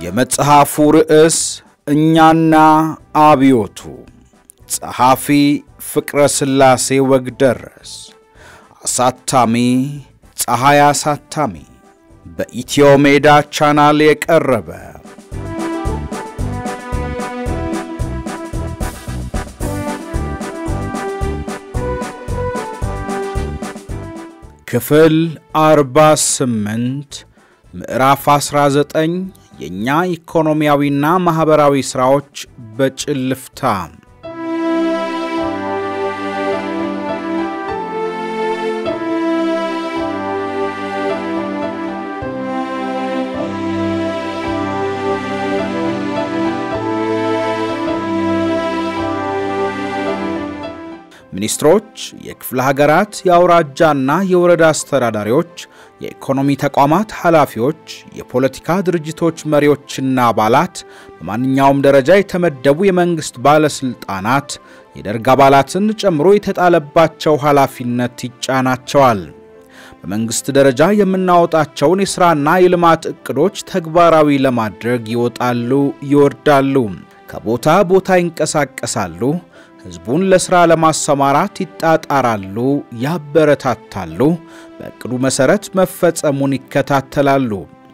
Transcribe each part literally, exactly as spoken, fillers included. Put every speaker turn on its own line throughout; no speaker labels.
የመጽሐፉ ርዕስ እኛና አብዮቱ ጸሐፊ ፍቅረ ስላሴ ወግደረስ አሳታሚ ፀሐይ አሳታሚ በኢትዮ ሜዳ ቻናል የቀረበ ክፍል አርባ ስምንት ምዕራፍ አስራ ዘጠኝ የኛ ኢኮኖሚያዊና ማህበራዊ ስራዎች በጭልፍታ ሚኒስትሮች የክፍለ ሀገራት ያውራጃና የወረዳ አስተዳዳሪዎች የኢኮኖሚ ተቋማት ኃላፊዎች የፖለቲካ ድርጅቶች መሪዎችና አባላት በማንኛውም ደረጃ የተመደቡ የመንግስት ባለስልጣናት የደርግ አባላትን ጨምሮ የተጣለባቸው ኃላፊነት ይጫናቸዋል በመንግስት ደረጃ የምናወጣቸውን የሥራና የልማት እቅዶች ተግባራዊ ለማድረግ ይወጣሉ ይወርዳሉ ከቦታ ቦታ ይንቀሳቀሳሉ ህዝቡን ለሥራ ለማሰማራት ይጣጣራሉ ያበረታታሉ በእቅዱ መሰረት መፈጸሙን ይከታተላሉ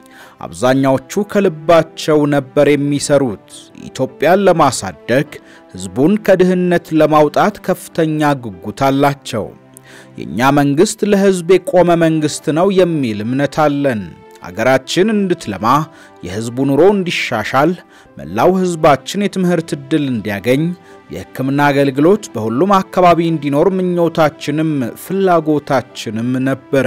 አብዛኛዎቹ ከልባቸው ነበር የሚሰሩት ኢትዮጵያን ለማሳደግ ህዝቡን ከድህነት ለማውጣት ከፍተኛ ጉጉት አላቸው የኛ መንግስት ለህዝብ የቆመ መንግስት ነው የሚል እምነት አለን አገራችን እንድትለማ የህዝቡ ኑሮ እንዲሻሻል መላው ህዝባችን የትምህርት ዕድል እንዲያገኝ የሕክምና አገልግሎት በሁሉም አካባቢ እንዲኖር ምኞታችንም ፍላጎታችንም ነበር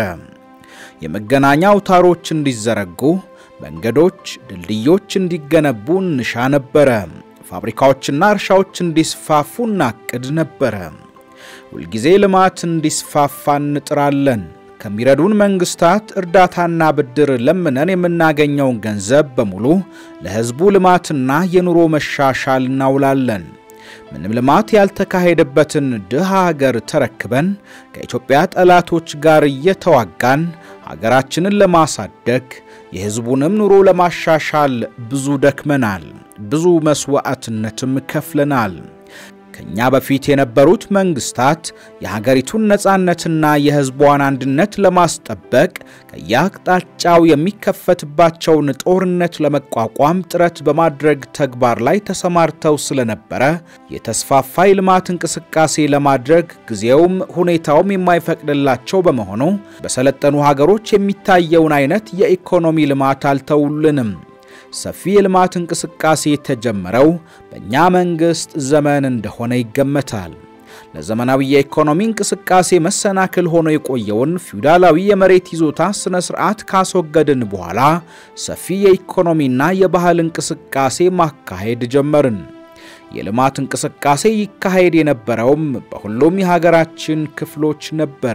የመገናኛ አውታሮች እንዲዘረጉ መንገዶች ድልድዮች እንዲገነቡ እንሻ ነበር ፋብሪካዎችና እርሻዎች እንዲስፋፉ እናቅድ ነበር ሁልጊዜ ልማት እንዲስፋፋ እንጥራለን ከሚረዱን መንግስታት እርዳታና ብድር ለምነን የምናገኘው ገንዘብ በሙሉ ለህዝቡ ልማትና የኑሮ መሻሻል እናውላለን ምንም ልማት ያልተካሄደበትን ድሃ ሀገር ተረክበን ከኢትዮጵያ ጠላቶች ጋር እየተዋጋን ሀገራችንን ለማሳደግ የህዝቡንም ኑሮ ለማሻሻል ብዙ ደክመናል ብዙ መስዋዕትነትም ከፍለናል ከኛ በፊት የነበሩት መንግስታት የሀገሪቱን ነጻነትና የህዝቧን አንድነት ለማስጠበቅ ከያቅጣጫው የሚከፈትባቸውን ጦርነት ለመቋቋም ጥረት በማድረግ ተግባር ላይ ተሰማርተው ስለነበረ የተስፋፋ ልማት እንቅስቃሴ ለማድረግ ጊዜውም ሁኔታውም የማይፈቅድላቸው በመሆኑ በሰለጠኑ ሀገሮች የሚታየውን አይነት የኢኮኖሚ ልማት አልተውልንም ሰፊ የልማት እንቅስቃሴ ተጀመረው በእኛ መንግስት ዘመን እንደሆነ ይገመታል ለዘመናዊ የኢኮኖሚ እንቅስቃሴ መሰናክል ሆኖ የቆየውን ፊውዳላዊ የመሬት ይዞታ ስነ ስርዓት ካስወገድን በኋላ ሰፊ የኢኮኖሚና የባህል እንቅስቃሴ ማካሄድ ጀመርን የልማት እንቅስቃሴ ይካሄድ የነበረውም በሁሉም የሀገራችን ክፍሎች ነበር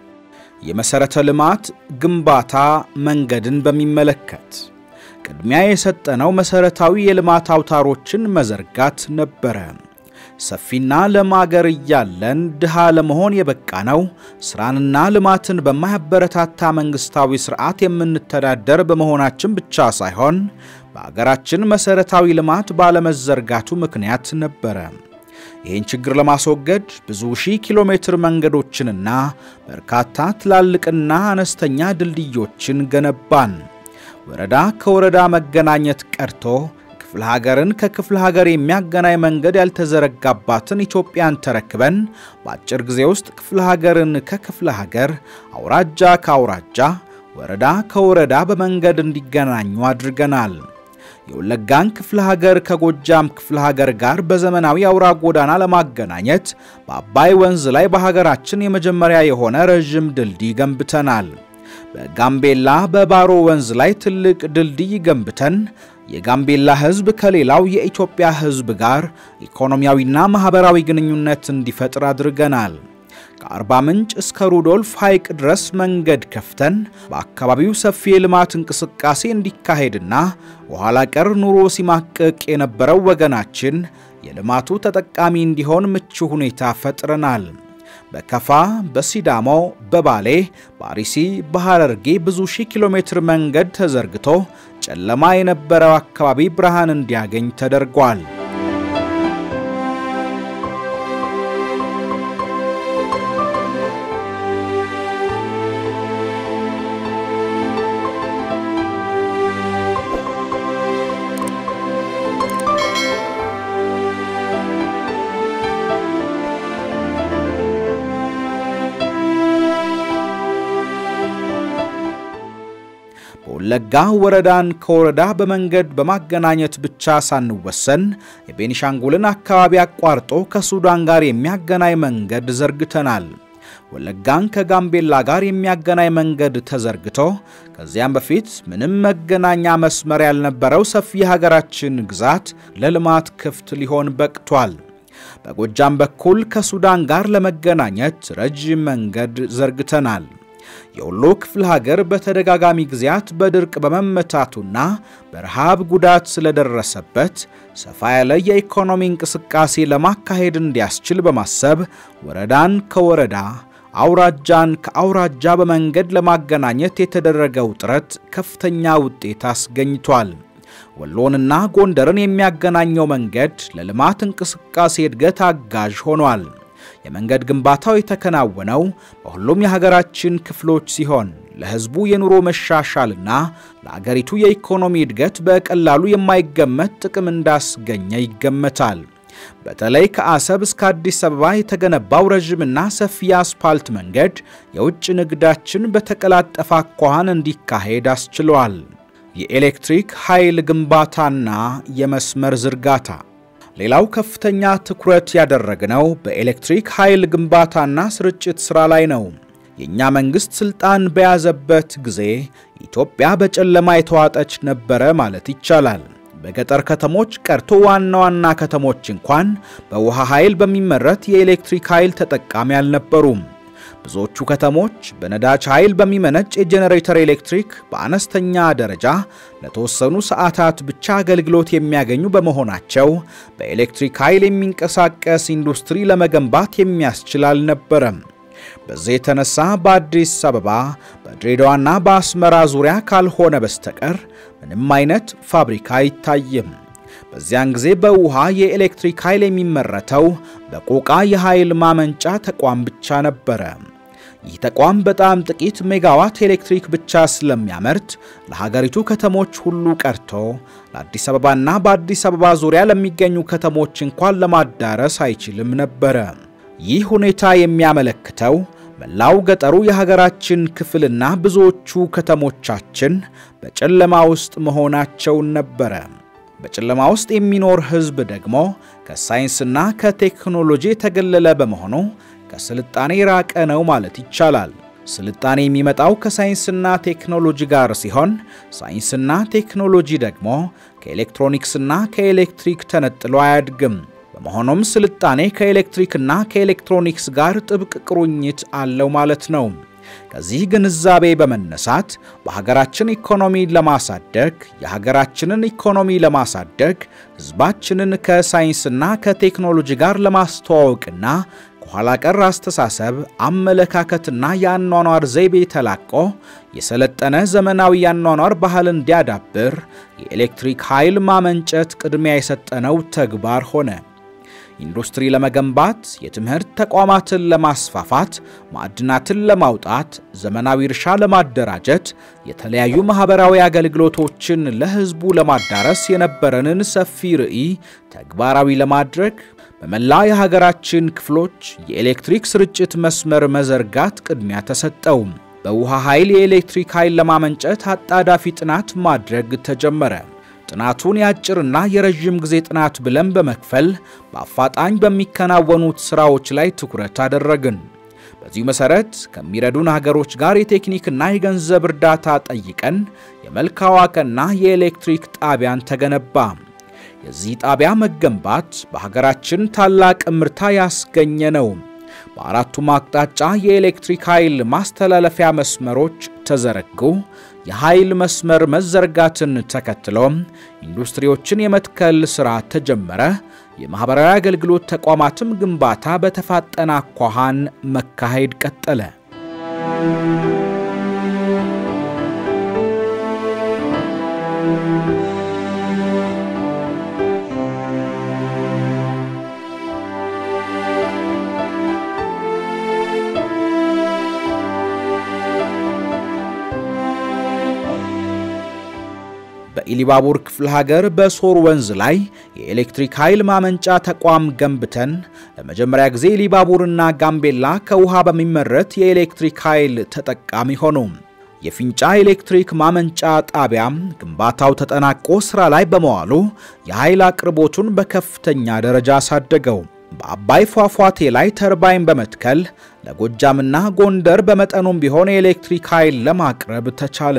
የመሰረተ ልማት ግንባታ መንገድን በሚመለከት ቅድሚያ የሰጠነው መሰረታዊ የልማት አውታሮችን መዘርጋት ነበር ሰፊና ለማገር ያለን ድሃ ለመሆን የበቃነው ስራንና ልማትን በማያበረታታ መንግስታዊ ስርዓት የምንተዳደር በመሆናችን ብቻ ሳይሆን በአገራችን መሰረታዊ ልማት ባለመዘርጋቱ ምክንያት ነበር ይህን ችግር ለማስወገድ ብዙ ሺህ ኪሎ ሜትር መንገዶችንና በርካታ ትላልቅና አነስተኛ ድልድዮችን ገነባን ወረዳ ከወረዳ መገናኘት ቀርቶ ክፍለ ሀገርን ከክፍለ ሀገር የሚያገናኝ መንገድ ያልተዘረጋባትን ኢትዮጵያን ተረክበን በአጭር ጊዜ ውስጥ ክፍለ ሀገርን ከክፍለ ሀገር አውራጃ ከአውራጃ ወረዳ ከወረዳ በመንገድ እንዲገናኙ አድርገናል የወለጋን ክፍለ ሀገር ከጎጃም ክፍለ ሀገር ጋር በዘመናዊ አውራ ጎዳና ለማገናኘት በአባይ ወንዝ ላይ በሀገራችን የመጀመሪያ የሆነ ረጅም ድልድይ ገንብተናል በጋምቤላ በባሮ ወንዝ ላይ ትልቅ ድልድይ ገንብተን የጋምቤላ ህዝብ ከሌላው የኢትዮጵያ ህዝብ ጋር ኢኮኖሚያዊና ማህበራዊ ግንኙነት እንዲፈጥር አድርገናል ከአርባ ምንጭ እስከ ሩዶልፍ ሐይቅ ድረስ መንገድ ከፍተን በአካባቢው ሰፊ የልማት እንቅስቃሴ እንዲካሄድና በኋላ ቀር ኑሮ ሲማቀቅ የነበረው ወገናችን የልማቱ ተጠቃሚ እንዲሆን ምቹ ሁኔታ ፈጥረናል በከፋ በሲዳሞ በባሌ በአርሲ በሐረርጌ ብዙ ሺህ ኪሎ ሜትር መንገድ ተዘርግቶ ጨለማ የነበረው አካባቢ ብርሃን እንዲያገኝ ተደርጓል። ወለጋ ወረዳን ከወረዳ በመንገድ በማገናኘት ብቻ ሳንወሰን የቤኒሻንጉልን አካባቢ አቋርጦ ከሱዳን ጋር የሚያገናኝ መንገድ ዘርግተናል። ወለጋን ከጋምቤላ ጋር የሚያገናኝ መንገድ ተዘርግቶ ከዚያም በፊት ምንም መገናኛ መስመር ያልነበረው ሰፊ ሀገራችን ግዛት ለልማት ክፍት ሊሆን በቅቷል። በጎጃም በኩል ከሱዳን ጋር ለመገናኘት ረጅም መንገድ ዘርግተናል። የወሎ ክፍለ ሀገር በተደጋጋሚ ጊዜያት በድርቅ በመመታቱና በረሃብ ጉዳት ስለደረሰበት ሰፋ ያለ የኢኮኖሚ እንቅስቃሴ ለማካሄድ እንዲያስችል በማሰብ ወረዳን ከወረዳ አውራጃን ከአውራጃ በመንገድ ለማገናኘት የተደረገው ጥረት ከፍተኛ ውጤት አስገኝቷል። ወሎንና ጎንደርን የሚያገናኘው መንገድ ለልማት እንቅስቃሴ እድገት አጋዥ ሆኗል። የመንገድ ግንባታው የተከናወነው በሁሉም የሀገራችን ክፍሎች ሲሆን ለህዝቡ የኑሮ መሻሻልና ለሀገሪቱ የኢኮኖሚ እድገት በቀላሉ የማይገመት ጥቅም እንዳስገኘ ይገመታል። በተለይ ከአሰብ እስከ አዲስ አበባ የተገነባው ረጅምና ሰፊ አስፓልት መንገድ የውጭ ንግዳችን በተቀላጠፈ አኳኋን እንዲካሄድ አስችሏል። የኤሌክትሪክ ኃይል ግንባታና የመስመር ዝርጋታ ሌላው ከፍተኛ ትኩረት ያደረግነው በኤሌክትሪክ ኃይል ግንባታና ስርጭት ስራ ላይ ነው። የኛ መንግስት ስልጣን በያዘበት ጊዜ ኢትዮጵያ በጨለማ የተዋጠች ነበረ ማለት ይቻላል። በገጠር ከተሞች ቀርቶ ዋና ዋና ከተሞች እንኳን በውሃ ኃይል በሚመረት የኤሌክትሪክ ኃይል ተጠቃሚ አልነበሩም። ብዙዎቹ ከተሞች በነዳጅ ኃይል በሚመነጭ የጄኔሬተር ኤሌክትሪክ በአነስተኛ ደረጃ ለተወሰኑ ሰዓታት ብቻ አገልግሎት የሚያገኙ በመሆናቸው በኤሌክትሪክ ኃይል የሚንቀሳቀስ ኢንዱስትሪ ለመገንባት የሚያስችል አልነበረም። በዚህ የተነሳ በአዲስ አበባ በድሬዳዋና በአስመራ ዙሪያ ካልሆነ በስተቀር ምንም አይነት ፋብሪካ አይታይም። በዚያን ጊዜ በውሃ የኤሌክትሪክ ኃይል የሚመረተው በቆቃ የኃይል ማመንጫ ተቋም ብቻ ነበረ። ይህ ተቋም በጣም ጥቂት ሜጋዋት ኤሌክትሪክ ብቻ ስለሚያመርት ለሀገሪቱ ከተሞች ሁሉ ቀርቶ ለአዲስ አበባና በአዲስ አበባ ዙሪያ ለሚገኙ ከተሞች እንኳን ለማዳረስ አይችልም ነበር። ይህ ሁኔታ የሚያመለክተው መላው ገጠሩ የሀገራችን ክፍልና ብዙዎቹ ከተሞቻችን በጨለማ ውስጥ መሆናቸው ነበር። በጨለማ ውስጥ የሚኖር ህዝብ ደግሞ ከሳይንስና ከቴክኖሎጂ የተገለለ በመሆኑ ከስልጣኔ ራቀ ነው ማለት ይቻላል። ስልጣኔ የሚመጣው ከሳይንስና ቴክኖሎጂ ጋር ሲሆን ሳይንስና ቴክኖሎጂ ደግሞ ከኤሌክትሮኒክስና ከኤሌክትሪክ ተነጥሎ አያድግም። በመሆኑም ስልጣኔ ከኤሌክትሪክና ከኤሌክትሮኒክስ ጋር ጥብቅ ቁርኝት አለው ማለት ነው። ከዚህ ግንዛቤ በመነሳት በሀገራችን ኢኮኖሚ ለማሳደግ የሀገራችንን ኢኮኖሚ ለማሳደግ ህዝባችንን ከሳይንስና ከቴክኖሎጂ ጋር ለማስተዋወቅና ከኋላ ቀር አስተሳሰብ አመለካከትና የአኗኗር ዘይቤ ተላቆ የሰለጠነ ዘመናዊ የአኗኗር ባህል እንዲያዳብር የኤሌክትሪክ ኃይል ማመንጨት ቅድሚያ የሰጠነው ተግባር ሆነ። ኢንዱስትሪ ለመገንባት የትምህርት ተቋማትን ለማስፋፋት ማዕድናትን ለማውጣት ዘመናዊ እርሻ ለማደራጀት የተለያዩ ማህበራዊ አገልግሎቶችን ለህዝቡ ለማዳረስ የነበረንን ሰፊ ራዕይ ተግባራዊ ለማድረግ በመላ የሀገራችን ክፍሎች የኤሌክትሪክ ስርጭት መስመር መዘርጋት ቅድሚያ ተሰጠው። በውሃ ኃይል የኤሌክትሪክ ኃይል ለማመንጨት አጣዳፊ ጥናት ማድረግ ተጀመረ። ጥናቱን ያጭርና የረጅም ጊዜ ጥናት ብለን በመክፈል በአፋጣኝ በሚከናወኑት ስራዎች ላይ ትኩረት አደረግን። በዚህ መሰረት ከሚረዱን ሀገሮች ጋር የቴክኒክና የገንዘብ እርዳታ ጠይቀን የመልካዋቀና የኤሌክትሪክ ጣቢያን ተገነባ። የዚህ ጣቢያ መገንባት በሀገራችን ታላቅ ምርታ ያስገኘ ነው። በአራቱም አቅጣጫ የኤሌክትሪክ ኃይል ማስተላለፊያ መስመሮች ተዘረጉ። የኃይል መስመር መዘርጋትን ተከትሎ ኢንዱስትሪዎችን የመትከል ሥራ ተጀመረ። የማህበራዊ አገልግሎት ተቋማትም ግንባታ በተፋጠነ አኳኋን መካሄድ ቀጠለ። በኢሊባቡር ክፍለ ሀገር በሶር ወንዝ ላይ የኤሌክትሪክ ኃይል ማመንጫ ተቋም ገንብተን ለመጀመሪያ ጊዜ ኢሊባቡርና ጋምቤላ ከውሃ በሚመረት የኤሌክትሪክ ኃይል ተጠቃሚ ሆኑ። የፊንጫ ኤሌክትሪክ ማመንጫ ጣቢያ ግንባታው ተጠናቆ ስራ ላይ በመዋሉ የኃይል አቅርቦቱን በከፍተኛ ደረጃ አሳደገው። በአባይ ፏፏቴ ላይ ተርባይን በመትከል ለጎጃምና ጎንደር በመጠኑም ቢሆን የኤሌክትሪክ ኃይል ለማቅረብ ተቻለ።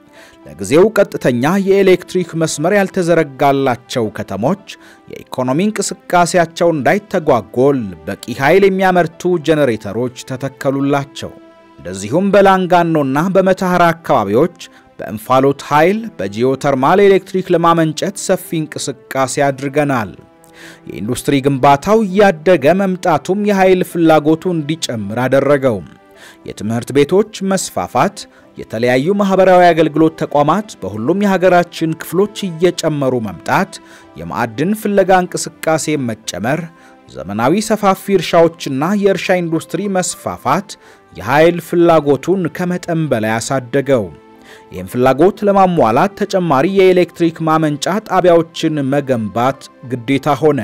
ለጊዜው ቀጥተኛ የኤሌክትሪክ መስመር ያልተዘረጋላቸው ከተሞች የኢኮኖሚ እንቅስቃሴያቸው እንዳይተጓጎል በቂ ኃይል የሚያመርቱ ጄኔሬተሮች ተተከሉላቸው። እንደዚሁም በላንጋኖና በመታሃራ አካባቢዎች በእንፋሎት ኃይል በጂኦተርማል ኤሌክትሪክ ለማመንጨት ሰፊ እንቅስቃሴ አድርገናል። የኢንዱስትሪ ግንባታው ያደገ መምጣቱም የኃይል ፍላጎቱ እንዲጨምር አደረገው። የትምህርት ቤቶች መስፋፋት የተለያዩ ማህበራዊ አገልግሎት ተቋማት በሁሉም የሀገራችን ክፍሎች እየጨመሩ መምጣት የማዕድን ፍለጋ እንቅስቃሴ መጨመር ዘመናዊ ሰፋፊ እርሻዎችና የእርሻ ኢንዱስትሪ መስፋፋት የኃይል ፍላጎቱን ከመጠን በላይ ያሳደገው። ይህን ፍላጎት ለማሟላት ተጨማሪ የኤሌክትሪክ ማመንጫ ጣቢያዎችን መገንባት ግዴታ ሆነ።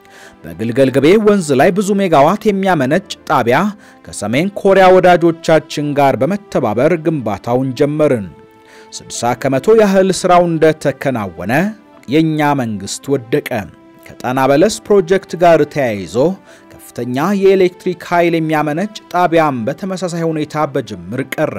በግልገል ግቤ ወንዝ ላይ ብዙ ሜጋዋት የሚያመነጭ ጣቢያ ከሰሜን ኮሪያ ወዳጆቻችን ጋር በመተባበር ግንባታውን ጀመርን። ስድሳ ከመቶ ያህል ስራው እንደተከናወነ የኛ መንግስት ወደቀ። ከጣና በለስ ፕሮጀክት ጋር ተያይዞ ከፍተኛ የኤሌክትሪክ ኃይል የሚያመነጭ ጣቢያም በተመሳሳይ ሁኔታ በጅምር ቀረ።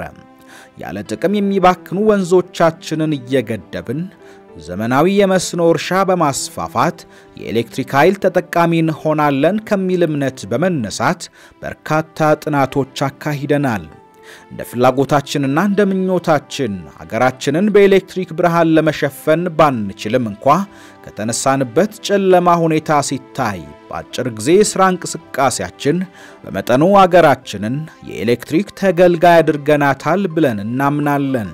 ያለ ጥቅም የሚባክኑ ወንዞቻችንን እየገደብን ዘመናዊ የመስኖ እርሻ በማስፋፋት የኤሌክትሪክ ኃይል ተጠቃሚ እንሆናለን ከሚል እምነት በመነሳት በርካታ ጥናቶች አካሂደናል። እንደ ፍላጎታችንና እንደ ምኞታችን ሀገራችንን በኤሌክትሪክ ብርሃን ለመሸፈን ባንችልም እንኳ ከተነሳንበት ጨለማ ሁኔታ ሲታይ በአጭር ጊዜ ስራ እንቅስቃሴያችን በመጠኑ ሀገራችንን የኤሌክትሪክ ተገልጋይ አድርገናታል ብለን እናምናለን።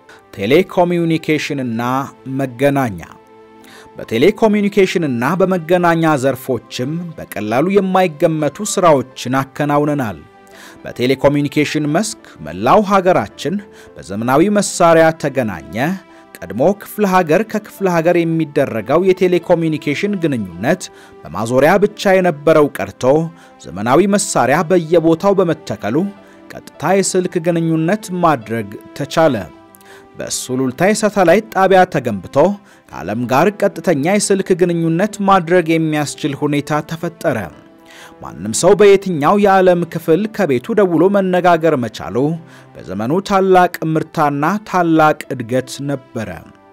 ቴሌኮሙኒኬሽን እና መገናኛ በቴሌኮሙኒኬሽን እና በመገናኛ ዘርፎችም በቀላሉ የማይገመቱ ስራዎችን አከናውነናል። በቴሌኮሙኒኬሽን መስክ መላው ሀገራችን በዘመናዊ መሳሪያ ተገናኘ። ቀድሞ ክፍለ ሀገር ከክፍለ ሀገር የሚደረገው የቴሌኮሙኒኬሽን ግንኙነት በማዞሪያ ብቻ የነበረው ቀርቶ ዘመናዊ መሳሪያ በየቦታው በመተከሉ ቀጥታ የስልክ ግንኙነት ማድረግ ተቻለ። በሱሉልታ የሳተላይት ጣቢያ ተገንብቶ ከዓለም ጋር ቀጥተኛ የስልክ ግንኙነት ማድረግ የሚያስችል ሁኔታ ተፈጠረ። ማንም ሰው በየትኛው የዓለም ክፍል ከቤቱ ደውሎ መነጋገር መቻሉ በዘመኑ ታላቅ ምርታና ታላቅ እድገት ነበረ።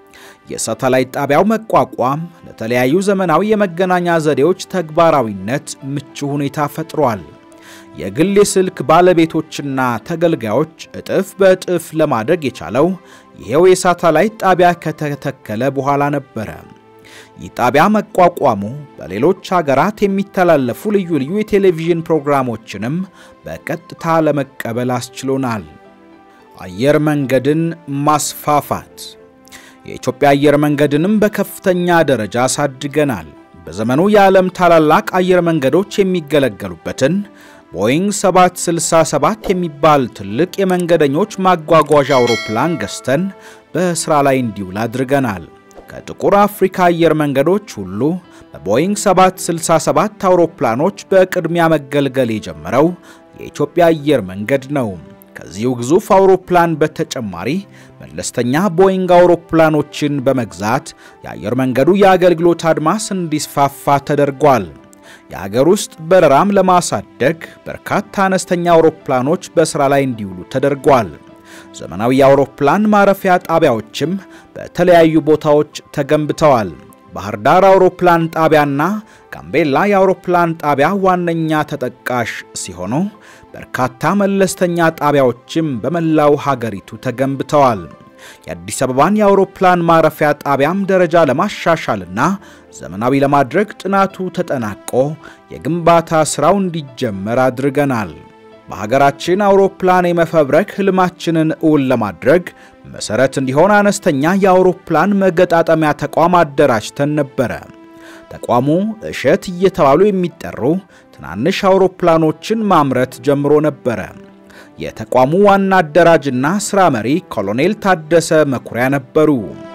የሳተላይት ጣቢያው መቋቋም ለተለያዩ ዘመናዊ የመገናኛ ዘዴዎች ተግባራዊነት ምቹ ሁኔታ ፈጥሯል። የግል የስልክ ባለቤቶችና ተገልጋዮች እጥፍ በእጥፍ ለማድረግ የቻለው ይሄው የሳተላይት ጣቢያ ከተተከለ በኋላ ነበር። ይህ ጣቢያ መቋቋሙ በሌሎች ሀገራት የሚተላለፉ ልዩ ልዩ የቴሌቪዥን ፕሮግራሞችንም በቀጥታ ለመቀበል አስችሎናል። አየር መንገድን ማስፋፋት የኢትዮጵያ አየር መንገድንም በከፍተኛ ደረጃ አሳድገናል። በዘመኑ የዓለም ታላላቅ አየር መንገዶች የሚገለገሉበትን ቦይንግ ሰባት ስልሳ ሰባት የሚባል ትልቅ የመንገደኞች ማጓጓዣ አውሮፕላን ገዝተን በስራ ላይ እንዲውል አድርገናል። ከጥቁር አፍሪካ አየር መንገዶች ሁሉ በቦይንግ ሰባት ስልሳ ሰባት አውሮፕላኖች በቅድሚያ መገልገል የጀመረው የኢትዮጵያ አየር መንገድ ነው። ከዚሁ ግዙፍ አውሮፕላን በተጨማሪ መለስተኛ ቦይንግ አውሮፕላኖችን በመግዛት የአየር መንገዱ የአገልግሎት አድማስ እንዲስፋፋ ተደርጓል። የሀገር ውስጥ በረራም ለማሳደግ በርካታ አነስተኛ አውሮፕላኖች በስራ ላይ እንዲውሉ ተደርጓል። ዘመናዊ የአውሮፕላን ማረፊያ ጣቢያዎችም በተለያዩ ቦታዎች ተገንብተዋል። ባህር ዳር አውሮፕላን ጣቢያና ጋምቤላ የአውሮፕላን ጣቢያ ዋነኛ ተጠቃሽ ሲሆኑ በርካታ መለስተኛ ጣቢያዎችም በመላው ሀገሪቱ ተገንብተዋል። የአዲስ አበባን የአውሮፕላን ማረፊያ ጣቢያም ደረጃ ለማሻሻልና ዘመናዊ ለማድረግ ጥናቱ ተጠናቆ የግንባታ ስራው እንዲጀመር አድርገናል። በሀገራችን አውሮፕላን የመፈብረክ ህልማችንን እውን ለማድረግ መሰረት እንዲሆን አነስተኛ የአውሮፕላን መገጣጠሚያ ተቋም አደራጅተን ነበር። ተቋሙ እሸት እየተባሉ የሚጠሩ ትናንሽ አውሮፕላኖችን ማምረት ጀምሮ ነበር። የተቋሙ ዋና አደራጅና ስራ መሪ ኮሎኔል ታደሰ መኩሪያ ነበሩ።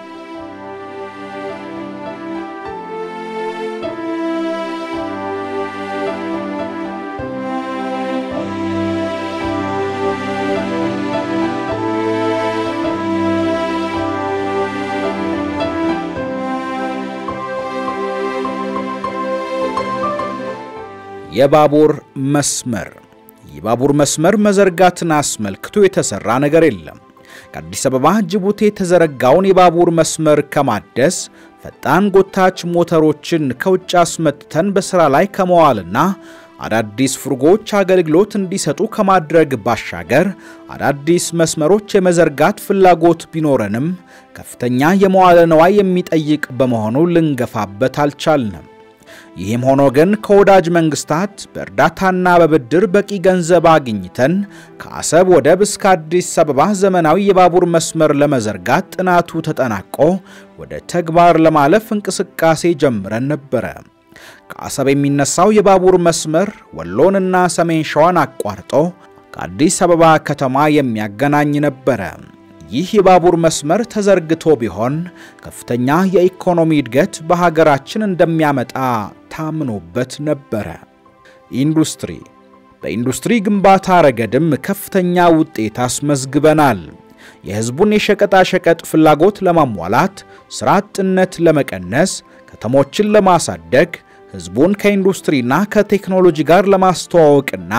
የባቡር መስመር የባቡር መስመር መዘርጋትን አስመልክቶ የተሰራ ነገር የለም። ከአዲስ አበባ ጅቡቲ የተዘረጋውን የባቡር መስመር ከማደስ ፈጣን ጎታች ሞተሮችን ከውጭ አስመጥተን በስራ ላይ ከመዋልና አዳዲስ ፍርጎች አገልግሎት እንዲሰጡ ከማድረግ ባሻገር አዳዲስ መስመሮች የመዘርጋት ፍላጎት ቢኖረንም ከፍተኛ የመዋለ ንዋይ የሚጠይቅ በመሆኑ ልንገፋበት አልቻልንም። ይህም ሆኖ ግን ከወዳጅ መንግስታት በእርዳታና በብድር በቂ ገንዘብ አግኝተን ከአሰብ ወደብ እስከ አዲስ አበባ ዘመናዊ የባቡር መስመር ለመዘርጋት ጥናቱ ተጠናቆ ወደ ተግባር ለማለፍ እንቅስቃሴ ጀምረን ነበር። ከአሰብ የሚነሳው የባቡር መስመር ወሎንና ሰሜን ሸዋን አቋርጦ ከአዲስ አበባ ከተማ የሚያገናኝ ነበር። ይህ የባቡር መስመር ተዘርግቶ ቢሆን ከፍተኛ የኢኮኖሚ እድገት በሀገራችን እንደሚያመጣ ታምኖበት ነበር። ኢንዱስትሪ በኢንዱስትሪ ግንባታ ረገድም ከፍተኛ ውጤት አስመዝግበናል። የህዝቡን የሸቀጣ ሸቀጥ ፍላጎት ለማሟላት፣ ስራ አጥነት ለመቀነስ፣ ከተሞችን ለማሳደግ፣ ህዝቡን ከኢንዱስትሪና ከቴክኖሎጂ ጋር ለማስተዋወቅና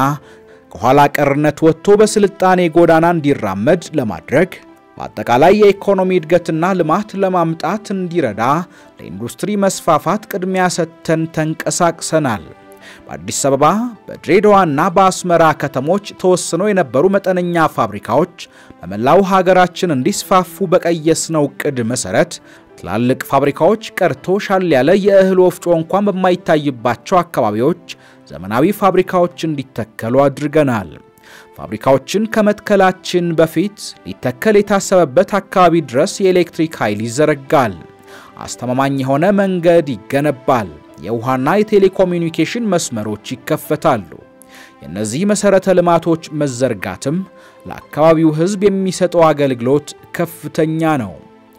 ከኋላ ቀርነት ወጥቶ በስልጣኔ ጎዳና እንዲራመድ ለማድረግ በአጠቃላይ የኢኮኖሚ እድገትና ልማት ለማምጣት እንዲረዳ ለኢንዱስትሪ መስፋፋት ቅድሚያ ሰጥተን ተንቀሳቅሰናል። በአዲስ አበባ በድሬዳዋና በአስመራ ከተሞች ተወስነው የነበሩ መጠነኛ ፋብሪካዎች በመላው ሀገራችን እንዲስፋፉ በቀየስነው ዕቅድ መሰረት ትላልቅ ፋብሪካዎች ቀርቶ ሻል ያለ የእህል ወፍጮ እንኳን በማይታይባቸው አካባቢዎች ዘመናዊ ፋብሪካዎች እንዲተከሉ አድርገናል። ፋብሪካዎችን ከመትከላችን በፊት ሊተከል የታሰበበት አካባቢ ድረስ የኤሌክትሪክ ኃይል ይዘረጋል። አስተማማኝ የሆነ መንገድ ይገነባል። የውሃና የቴሌኮሙኒኬሽን መስመሮች ይከፈታሉ። የነዚህ መሰረተ ልማቶች መዘርጋትም ለአካባቢው ህዝብ የሚሰጠው አገልግሎት ከፍተኛ ነው።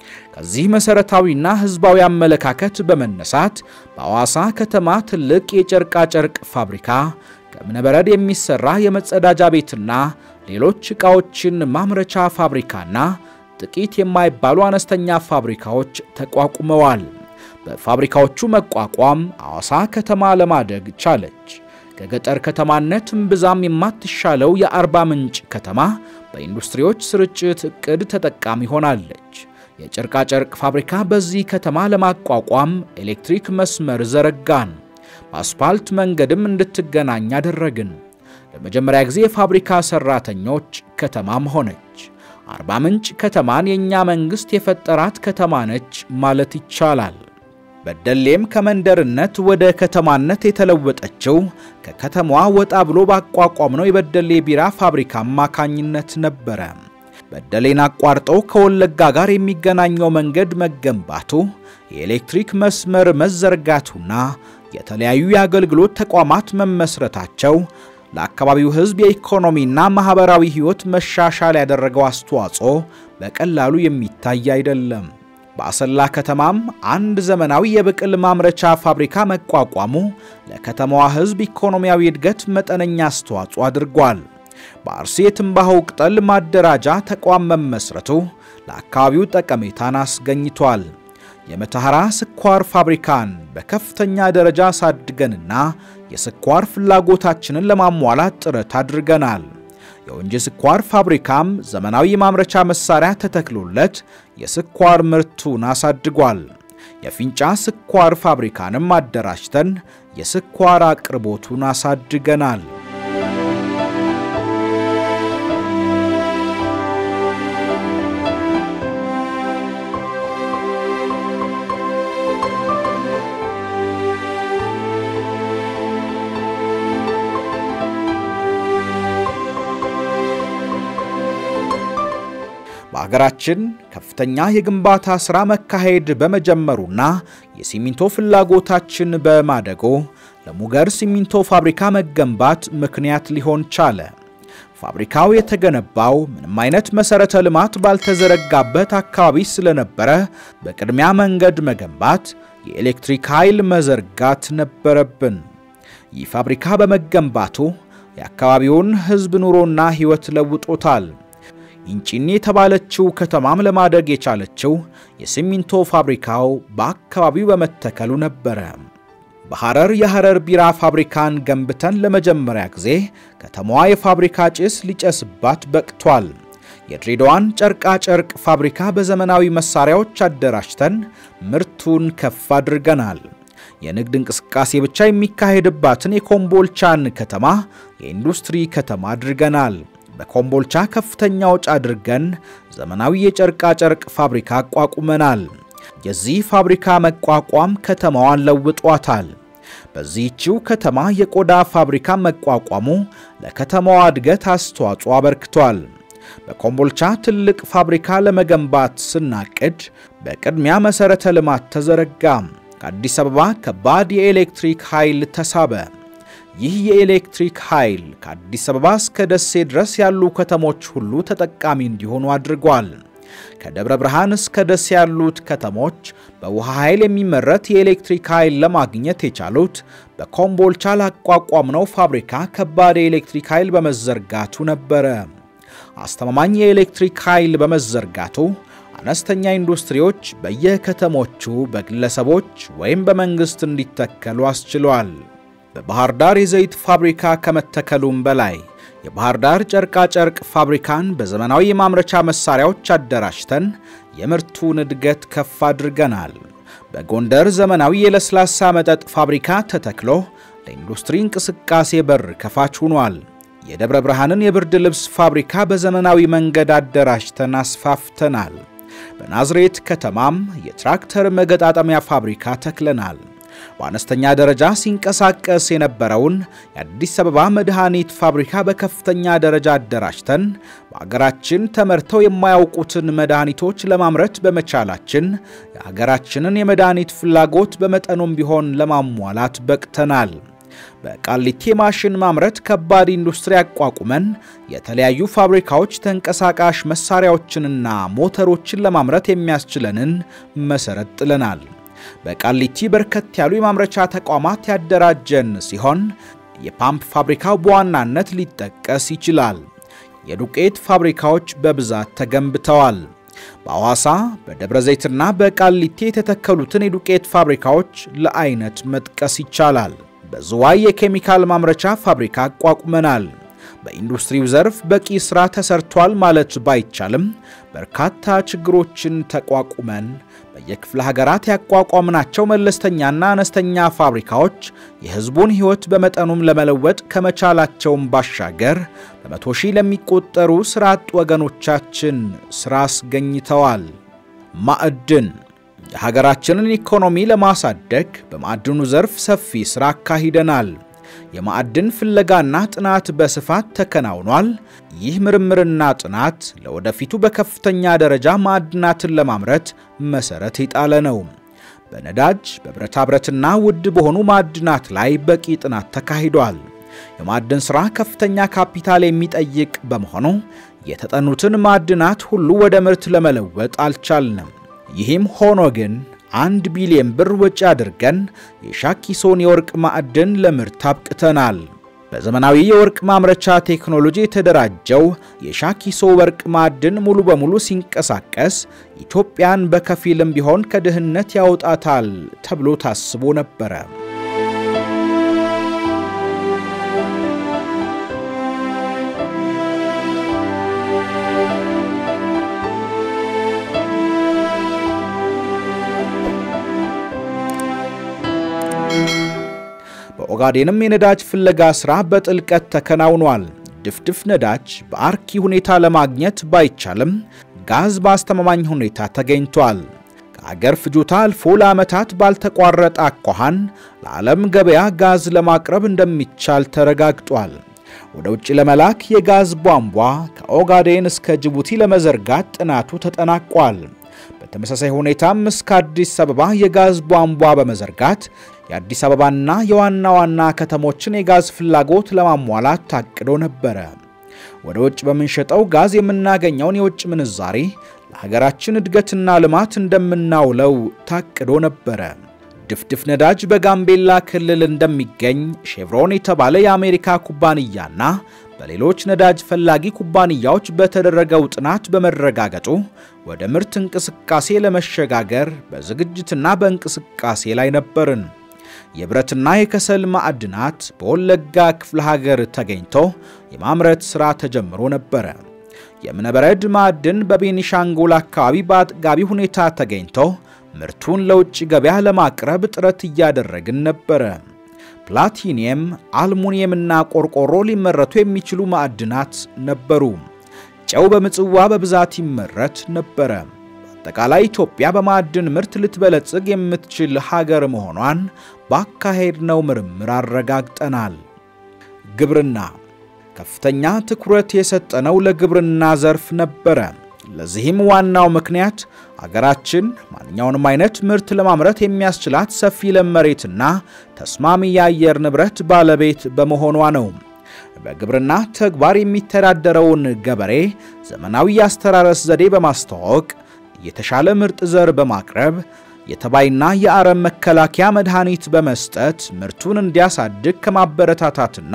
ከዚህ መሰረታዊና ህዝባዊ አመለካከት በመነሳት በአዋሳ ከተማ ትልቅ የጨርቃ ጨርቅ ፋብሪካ፣ ከእብነበረድ የሚሰራ የመጸዳጃ ቤትና ሌሎች ዕቃዎችን ማምረቻ ፋብሪካና ጥቂት የማይባሉ አነስተኛ ፋብሪካዎች ተቋቁመዋል። በፋብሪካዎቹ መቋቋም አዋሳ ከተማ ለማደግ ቻለች። ከገጠር ከተማነት እምብዛም የማትሻለው የአርባ ምንጭ ከተማ በኢንዱስትሪዎች ስርጭት ዕቅድ ተጠቃሚ ሆናለች። የጨርቃ ጨርቅ ፋብሪካ በዚህ ከተማ ለማቋቋም ኤሌክትሪክ መስመር ዘረጋን። በአስፋልት መንገድም እንድትገናኝ አደረግን። ለመጀመሪያ ጊዜ የፋብሪካ ሰራተኞች ከተማም ሆነች። አርባ ምንጭ ከተማን የኛ መንግስት የፈጠራት ከተማ ነች ማለት ይቻላል። በደሌም ከመንደርነት ወደ ከተማነት የተለወጠችው ከከተማዋ ወጣ ብሎ ባቋቋምነው የበደሌ ቢራ ፋብሪካ አማካኝነት ነበር። በደሌን አቋርጦ ከወለጋ ጋር የሚገናኘው መንገድ መገንባቱ፣ የኤሌክትሪክ መስመር መዘርጋቱና የተለያዩ የአገልግሎት ተቋማት መመስረታቸው ለአካባቢው ህዝብ የኢኮኖሚና ማህበራዊ ህይወት መሻሻል ያደረገው አስተዋጽኦ በቀላሉ የሚታይ አይደለም። በአሰላ ከተማም አንድ ዘመናዊ የብቅል ማምረቻ ፋብሪካ መቋቋሙ ለከተማዋ ህዝብ ኢኮኖሚያዊ እድገት መጠነኛ አስተዋጽኦ አድርጓል። በአርሲ የትንባሆ ቅጠል ማደራጃ ተቋም መመስረቱ ለአካባቢው ጠቀሜታን አስገኝቷል። የመተሐራ ስኳር ፋብሪካን በከፍተኛ ደረጃ ሳድገንና የስኳር ፍላጎታችንን ለማሟላት ጥረት አድርገናል። የወንጂ ስኳር ፋብሪካም ዘመናዊ የማምረቻ መሳሪያ ተተክሎለት የስኳር ምርቱን አሳድጓል። የፊንጫ ስኳር ፋብሪካንም አደራጅተን የስኳር አቅርቦቱን አሳድገናል። በአገራችን ከፍተኛ የግንባታ ሥራ መካሄድ በመጀመሩና የሲሚንቶ ፍላጎታችን በማደጎ ለሙገር ሲሚንቶ ፋብሪካ መገንባት ምክንያት ሊሆን ቻለ። ፋብሪካው የተገነባው ምንም አይነት መሰረተ ልማት ባልተዘረጋበት አካባቢ ስለነበረ በቅድሚያ መንገድ መገንባት፣ የኤሌክትሪክ ኃይል መዘርጋት ነበረብን። ይህ ፋብሪካ በመገንባቱ የአካባቢውን ሕዝብ ኑሮና ሕይወት ለውጦታል። ኢንጪኒ የተባለችው ከተማም ለማደግ የቻለችው የሲሚንቶ ፋብሪካው በአካባቢው በመተከሉ ነበረ። በሐረር የሐረር ቢራ ፋብሪካን ገንብተን ለመጀመሪያ ጊዜ ከተማዋ የፋብሪካ ጭስ ሊጨስባት በቅቷል። የድሬዳዋን ጨርቃ ጨርቅ ፋብሪካ በዘመናዊ መሳሪያዎች አደራጅተን ምርቱን ከፍ አድርገናል። የንግድ እንቅስቃሴ ብቻ የሚካሄድባትን የኮምቦልቻን ከተማ የኢንዱስትሪ ከተማ አድርገናል። በኮምቦልቻ ከፍተኛ ወጪ አድርገን ዘመናዊ የጨርቃ ጨርቅ ፋብሪካ አቋቁመናል። የዚህ ፋብሪካ መቋቋም ከተማዋን ለውጧታል። በዚህችው ከተማ የቆዳ ፋብሪካ መቋቋሙ ለከተማዋ እድገት አስተዋጽኦ አበርክቷል። በኮምቦልቻ ትልቅ ፋብሪካ ለመገንባት ስናቅድ በቅድሚያ መሰረተ ልማት ተዘረጋ። ከአዲስ አበባ ከባድ የኤሌክትሪክ ኃይል ተሳበ። ይህ የኤሌክትሪክ ኃይል ከአዲስ አበባ እስከ ደሴ ድረስ ያሉ ከተሞች ሁሉ ተጠቃሚ እንዲሆኑ አድርጓል። ከደብረ ብርሃን እስከ ደሴ ያሉት ከተሞች በውሃ ኃይል የሚመረት የኤሌክትሪክ ኃይል ለማግኘት የቻሉት በኮምቦልቻ ላቋቋምነው ፋብሪካ ከባድ የኤሌክትሪክ ኃይል በመዘርጋቱ ነበረ። አስተማማኝ የኤሌክትሪክ ኃይል በመዘርጋቱ አነስተኛ ኢንዱስትሪዎች በየከተሞቹ በግለሰቦች ወይም በመንግስት እንዲተከሉ አስችሏል። በባህር ዳር የዘይት ፋብሪካ ከመተከሉም በላይ የባህር ዳር ጨርቃ ጨርቅ ፋብሪካን በዘመናዊ የማምረቻ መሳሪያዎች አደራጅተን የምርቱን እድገት ከፍ አድርገናል። በጎንደር ዘመናዊ የለስላሳ መጠጥ ፋብሪካ ተተክሎ ለኢንዱስትሪ እንቅስቃሴ በር ከፋች ሆኗል። የደብረ ብርሃንን የብርድ ልብስ ፋብሪካ በዘመናዊ መንገድ አደራጅተን አስፋፍተናል። በናዝሬት ከተማም የትራክተር መገጣጠሚያ ፋብሪካ ተክለናል። በአነስተኛ ደረጃ ሲንቀሳቀስ የነበረውን የአዲስ አበባ መድኃኒት ፋብሪካ በከፍተኛ ደረጃ አደራጅተን በአገራችን ተመርተው የማያውቁትን መድኃኒቶች ለማምረት በመቻላችን የሀገራችንን የመድኃኒት ፍላጎት በመጠኑም ቢሆን ለማሟላት በቅተናል። በቃሊቲ ማሽን ማምረት ከባድ ኢንዱስትሪ አቋቁመን የተለያዩ ፋብሪካዎች ተንቀሳቃሽ መሳሪያዎችንና ሞተሮችን ለማምረት የሚያስችለንን መሰረት ጥለናል። በቃሊቲ በርከት ያሉ የማምረቻ ተቋማት ያደራጀን ሲሆን የፓምፕ ፋብሪካው በዋናነት ሊጠቀስ ይችላል። የዱቄት ፋብሪካዎች በብዛት ተገንብተዋል። በአዋሳ በደብረ ዘይትና በቃሊቲ የተተከሉትን የዱቄት ፋብሪካዎች ለአይነት መጥቀስ ይቻላል። በዝዋይ የኬሚካል ማምረቻ ፋብሪካ አቋቁመናል። በኢንዱስትሪው ዘርፍ በቂ ስራ ተሰርቷል ማለት ባይቻልም በርካታ ችግሮችን ተቋቁመን በየክፍለ ሀገራት ያቋቋምናቸው መለስተኛና አነስተኛ ፋብሪካዎች የህዝቡን ህይወት በመጠኑም ለመለወጥ ከመቻላቸውም ባሻገር በመቶ ሺህ ለሚቆጠሩ ስራ አጥ ወገኖቻችን ስራ አስገኝተዋል። ማዕድን የሀገራችንን ኢኮኖሚ ለማሳደግ በማዕድኑ ዘርፍ ሰፊ ስራ አካሂደናል። የማዕድን ፍለጋና ጥናት በስፋት ተከናውኗል። ይህ ምርምርና ጥናት ለወደፊቱ በከፍተኛ ደረጃ ማዕድናትን ለማምረት መሰረት የጣለ ነው። በነዳጅ በብረታ ብረትና ውድ በሆኑ ማዕድናት ላይ በቂ ጥናት ተካሂዷል። የማዕድን ስራ ከፍተኛ ካፒታል የሚጠይቅ በመሆኑ የተጠኑትን ማዕድናት ሁሉ ወደ ምርት ለመለወጥ አልቻልንም። ይህም ሆኖ ግን አንድ ቢሊዮን ብር ወጪ አድርገን የሻኪሶን የወርቅ ማዕድን ለምርት አብቅተናል። በዘመናዊ የወርቅ ማምረቻ ቴክኖሎጂ የተደራጀው የሻኪሶ ወርቅ ማዕድን ሙሉ በሙሉ ሲንቀሳቀስ ኢትዮጵያን በከፊልም ቢሆን ከድህነት ያወጣታል ተብሎ ታስቦ ነበር። በኦጋዴንም የነዳጅ ፍለጋ ስራ በጥልቀት ተከናውኗል። ድፍድፍ ነዳጅ በአርኪ ሁኔታ ለማግኘት ባይቻልም ጋዝ በአስተማማኝ ሁኔታ ተገኝቷል። ከአገር ፍጆታ አልፎ ለዓመታት ባልተቋረጠ አኳኋን ለዓለም ገበያ ጋዝ ለማቅረብ እንደሚቻል ተረጋግጧል። ወደ ውጭ ለመላክ የጋዝ ቧንቧ ከኦጋዴን እስከ ጅቡቲ ለመዘርጋት ጥናቱ ተጠናቋል። በተመሳሳይ ሁኔታም እስከ አዲስ አበባ የጋዝ ቧንቧ በመዘርጋት የአዲስ አበባና የዋና ዋና ከተሞችን የጋዝ ፍላጎት ለማሟላት ታቅዶ ነበር። ወደ ውጭ በመንሸጠው ጋዝ የምናገኘውን የውጭ ምንዛሪ ለሀገራችን እድገትና ልማት እንደምናውለው ታቅዶ ነበር። ድፍድፍ ነዳጅ በጋምቤላ ክልል እንደሚገኝ ሼቭሮን የተባለ የአሜሪካ ኩባንያና በሌሎች ነዳጅ ፈላጊ ኩባንያዎች በተደረገው ጥናት በመረጋገጡ ወደ ምርት እንቅስቃሴ ለመሸጋገር በዝግጅትና በእንቅስቃሴ ላይ ነበርን። የብረትና የከሰል ማዕድናት በወለጋ ክፍለ ሀገር ተገኝቶ የማምረት ሥራ ተጀምሮ ነበር። የእብነበረድ ማዕድን በቤኒሻንጉል አካባቢ በአጥጋቢ ሁኔታ ተገኝቶ ምርቱን ለውጭ ገበያ ለማቅረብ ጥረት እያደረግን ነበር። ፕላቲኒየም፣ አልሙኒየምና ቆርቆሮ ሊመረቱ የሚችሉ ማዕድናት ነበሩ። ጨው በምጽዋ በብዛት ይመረት ነበር። አጠቃላይ ኢትዮጵያ በማዕድን ምርት ልትበለጽግ የምትችል ሀገር መሆኗን ባካሄድነው ምርምር አረጋግጠናል። ግብርና ከፍተኛ ትኩረት የሰጠነው ለግብርና ዘርፍ ነበር። ለዚህም ዋናው ምክንያት ሀገራችን ማንኛውንም አይነት ምርት ለማምረት የሚያስችላት ሰፊ ለም መሬትና ተስማሚ የአየር ንብረት ባለቤት በመሆኗ ነው። በግብርና ተግባር የሚተዳደረውን ገበሬ ዘመናዊ የአስተራረስ ዘዴ በማስተዋወቅ የተሻለ ምርጥ ዘር በማቅረብ የተባይና የአረም መከላከያ መድኃኒት በመስጠት ምርቱን እንዲያሳድግ ከማበረታታትና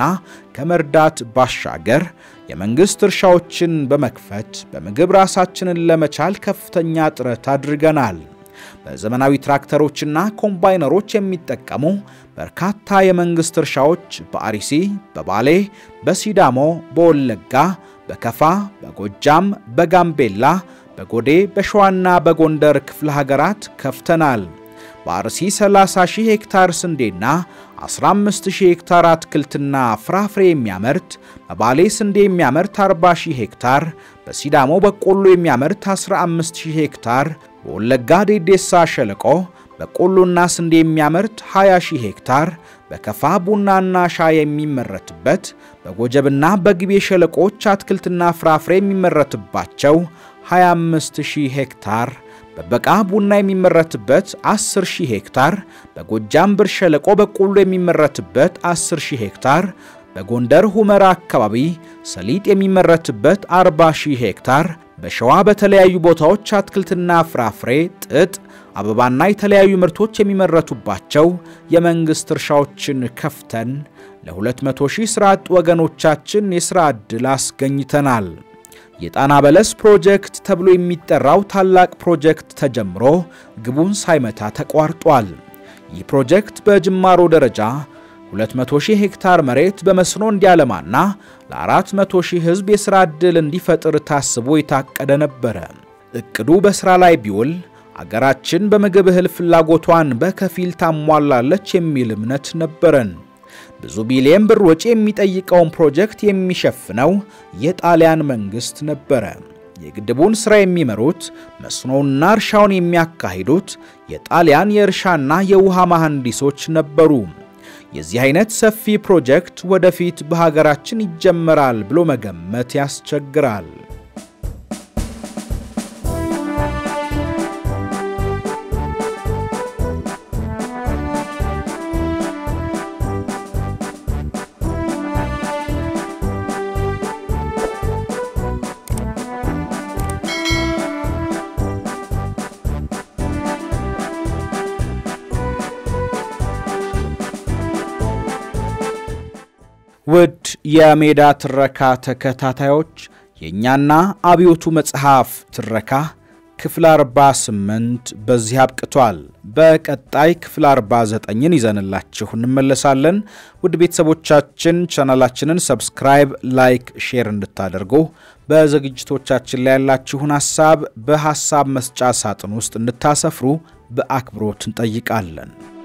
ከመርዳት ባሻገር የመንግስት እርሻዎችን በመክፈት በምግብ ራሳችንን ለመቻል ከፍተኛ ጥረት አድርገናል። በዘመናዊ ትራክተሮችና ኮምባይነሮች የሚጠቀሙ በርካታ የመንግስት እርሻዎች በአርሲ፣ በባሌ፣ በሲዳሞ፣ በወለጋ፣ በከፋ፣ በጎጃም፣ በጋምቤላ፣ በጎዴ፣ በሸዋና በጎንደር ክፍለ ሀገራት ከፍተናል። በአርሲ ሰላሳ ሺህ ሄክታር ስንዴና አስራ አምስት ሺህ ሄክታር አትክልትና ፍራፍሬ የሚያመርት፣ በባሌ ስንዴ የሚያመርት አርባ ሺህ ሄክታር፣ በሲዳሞ በቆሎ የሚያመርት አስራ አምስት ሺህ ሄክታር፣ በወለጋ ዴዴሳ ሸለቆ በቆሎና ስንዴ የሚያመርት ሃያ ሺህ ሄክታር፣ በከፋ ቡናና ሻይ የሚመረትበት፣ በጎጀብና በግቤ ሸለቆች አትክልትና ፍራፍሬ የሚመረትባቸው ሃያ አምስት ሺህ ሄክታር፣ በበቃ ቡና የሚመረትበት አስር ሺህ ሄክታር፣ በጎጃም ብር ሸለቆ በቆሎ የሚመረትበት አስር ሺህ ሄክታር፣ በጎንደር ሁመራ አካባቢ ሰሊጥ የሚመረትበት አርባ ሺህ ሄክታር፣ በሸዋ በተለያዩ ቦታዎች አትክልትና ፍራፍሬ፣ ጥጥ፣ አበባና የተለያዩ ምርቶች የሚመረቱባቸው የመንግስት እርሻዎችን ከፍተን ለሁለት መቶ ሺህ ስራ አጥ ወገኖቻችን የሥራ ዕድል አስገኝተናል። የጣና በለስ ፕሮጀክት ተብሎ የሚጠራው ታላቅ ፕሮጀክት ተጀምሮ ግቡን ሳይመታ ተቋርጧል። ይህ ፕሮጀክት በጅማሮ ደረጃ ሁለት መቶ ሺህ ሄክታር መሬት በመስኖ እንዲያለማና ለአራት መቶ ሺህ ህዝብ የሥራ ዕድል እንዲፈጥር ታስቦ የታቀደ ነበር። እቅዱ በሥራ ላይ ቢውል አገራችን በምግብ እህል ፍላጎቷን በከፊል ታሟላለች የሚል እምነት ነበረን። ብዙ ቢሊየን ብር ወጪ የሚጠይቀውን ፕሮጀክት የሚሸፍነው የጣሊያን መንግስት ነበር። የግድቡን ሥራ የሚመሩት መስኖውና እርሻውን የሚያካሂዱት የጣሊያን የእርሻና የውሃ መሐንዲሶች ነበሩ። የዚህ አይነት ሰፊ ፕሮጀክት ወደፊት በሀገራችን ይጀመራል ብሎ መገመት ያስቸግራል። ውድ የሜዳ ትረካ ተከታታዮች የኛና አብዮቱ መጽሐፍ ትረካ ክፍል አርባ ስምንት በዚህ አብቅቷል። በቀጣይ ክፍል አርባ ዘጠኝን ይዘንላችሁ እንመለሳለን። ውድ ቤተሰቦቻችን ቻናላችንን ሰብስክራይብ፣ ላይክ፣ ሼር እንድታደርጉ በዝግጅቶቻችን ላይ ያላችሁን ሐሳብ በሐሳብ መስጫ ሳጥን ውስጥ እንድታሰፍሩ በአክብሮት እንጠይቃለን።